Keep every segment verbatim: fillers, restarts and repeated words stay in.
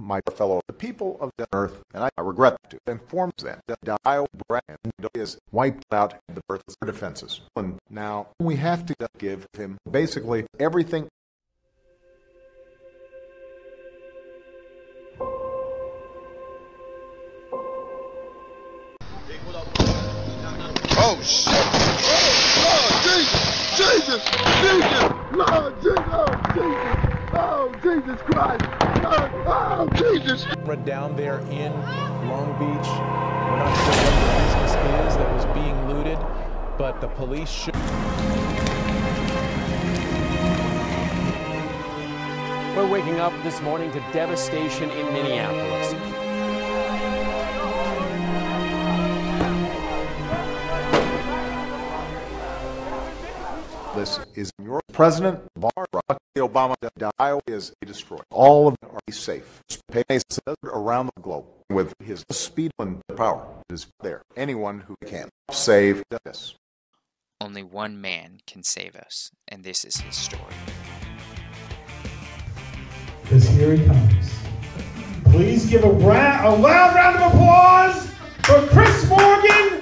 my fellow the people of the earth, and I regret to inform them that Dio Brand is wiped out the birth of their defenses. And now we have to give him basically everything. Oh, shit! Oh, Jesus! Jesus! Jesus! Lord, Jesus! Oh, Jesus! Oh, Jesus Christ! Oh, oh, Jesus! Down there in Long Beach, we're not sure what the business is that was being looted, but the police should... We're waking up this morning to devastation in Minneapolis. This is your president, Barack Obama. Iowa is destroyed. All of them are safe. Around the globe with his speed and power is there. Anyone who can save this. Only one man can save us, and this is his story. Because here he comes. Please give a, ra a loud round of applause for Chris Morgan.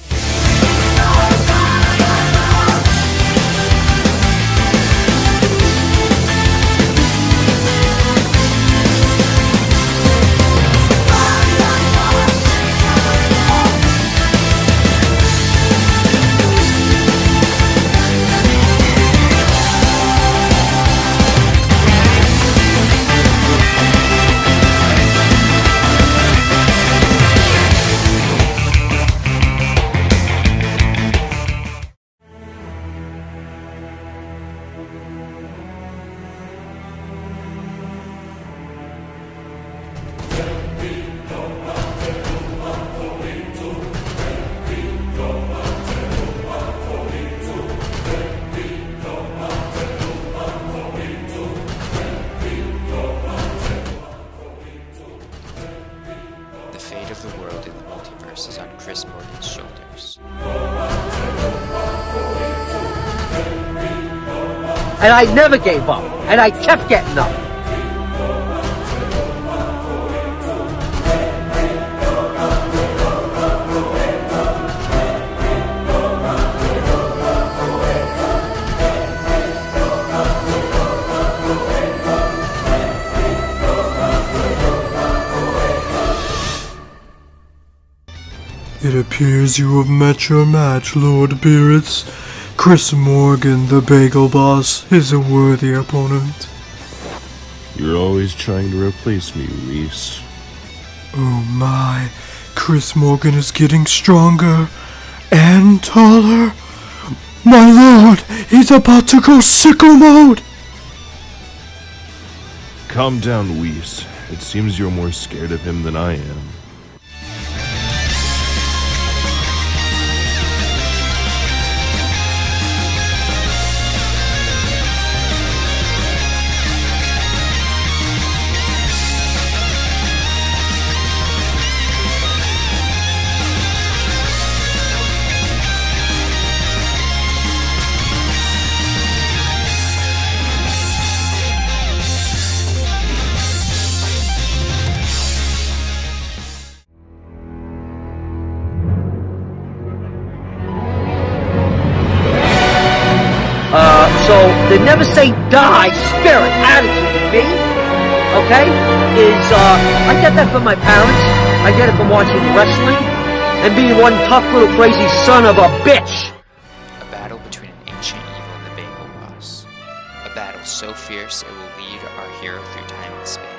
The fate of the world in the multiverse is on Chris Morgan's shoulders. And I never gave up, and I kept getting up. It appears you have met your match, Lord Beerus. Chris Morgan, the Bagel Boss, is a worthy opponent. You're always trying to replace me, Reese. Oh my, Chris Morgan is getting stronger and taller. My lord, he's about to go sicko mode! Calm down, Reese. It seems you're more scared of him than I am. Uh, so they never say die, spirit, attitude to me, okay? Is, uh, I get that from my parents, I get it from watching wrestling, and being one tough little crazy son of a bitch! A battle between an ancient evil and the Bagel Boss. A battle so fierce it will lead our hero through time and space.